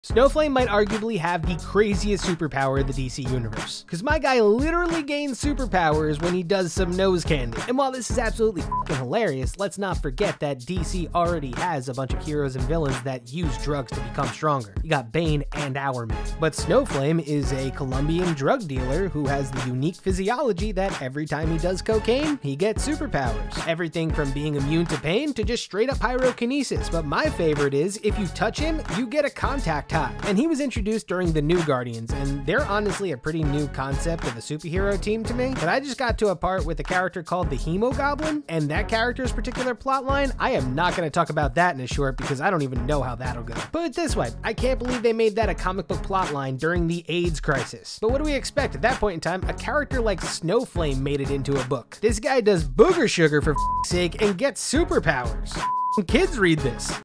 Snowflame might arguably have the craziest superpower in the DC universe, because my guy literally gains superpowers when he does some nose candy. And while this is absolutely f***ing hilarious, let's not forget that DC already has a bunch of heroes and villains that use drugs to become stronger. You got Bane and Hourman. But Snowflame is a Colombian drug dealer who has the unique physiology that every time he does cocaine, he gets superpowers. Everything from being immune to pain to just straight up pyrokinesis. But my favorite is, if you touch him, you get a contact high. And he was introduced during the New Guardians, and they're honestly a pretty new concept of a superhero team to me. But I just got to a part with a character called the Hemogoblin, and that character's particular plotline, I am not going to talk about that in a short because I don't even know how that'll go. Put it this way, I can't believe they made that a comic book plotline during the AIDS crisis. But what do we expect? At that point in time, a character like Snowflame made it into a book. This guy does booger sugar for f***'s sake and gets superpowers. Kids read this.